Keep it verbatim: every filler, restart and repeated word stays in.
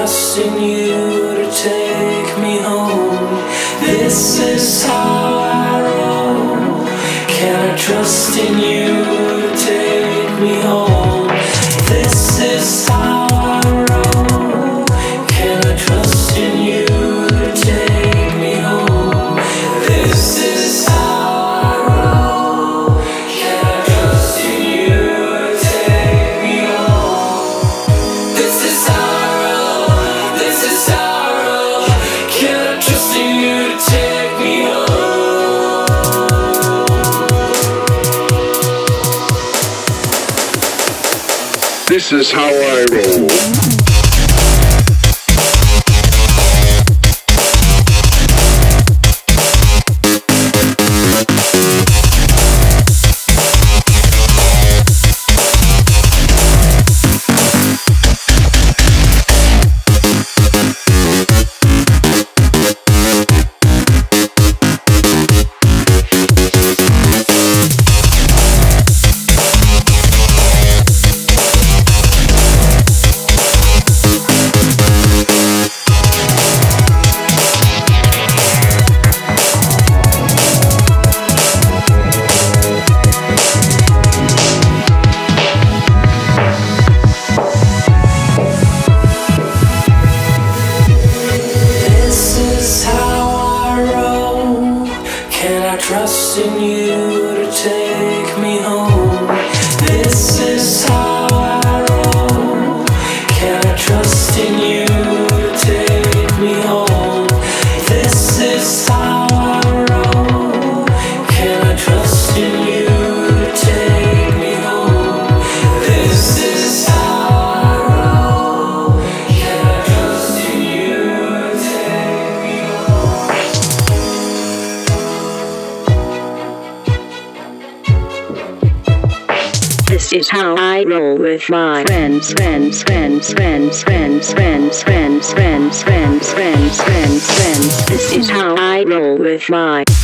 trust in you to take me home? This is how I roll. Can I trust in you to take me home? This is how I roll. Can I trust in you to take me home? This is how I roll. Can I trust in you to take me home? This is how I roll. This is how I roll. Can I trust in you to take me home? This is how I roll. Trust in you to take me home. This is how I roll. Can I trust in you to take me home? This is how I roll. Can I trust in you to take me home? This is how I roll. Can I trust in you to take me home? This is how I roll with my friends, friends, friends, friends, friends, friends, friends, friends, friends, friends, friends, friends. This is how I roll with my